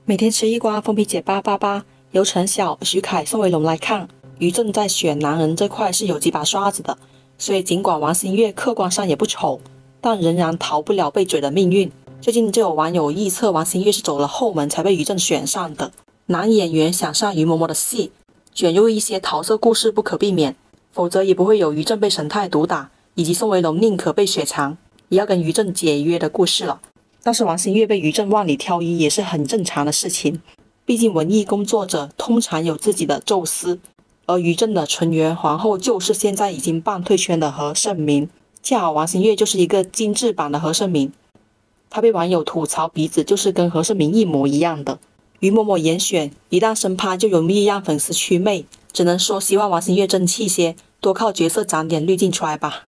每天吃一瓜，封皮姐888，由陈晓、徐凯、宋威龙来看，于正在选男人这块是有几把刷子的，所以尽管王星越客观上也不丑，但仍然逃不了被嘴的命运。最近就有网友臆测王星越是走了后门才被于正选上的，男演员想上于嬷嬷的戏，卷入一些桃色故事不可避免，否则也不会有于正被神态毒打，以及宋威龙宁可被雪藏也要跟于正解约的故事了。但是王星越被于正万里挑一也是很正常的事情，毕竟文艺工作者通常有自己的宙斯，而于正的纯元皇后就是现在已经半退圈的何晟铭，恰好王星越就是一个精致版的何晟铭，他被网友吐槽鼻子就是跟何晟铭一模一样的。于嬷嬷严选一旦生趴就容易让粉丝祛魅，只能说希望王星越争气些，多靠角色长点滤镜出来吧。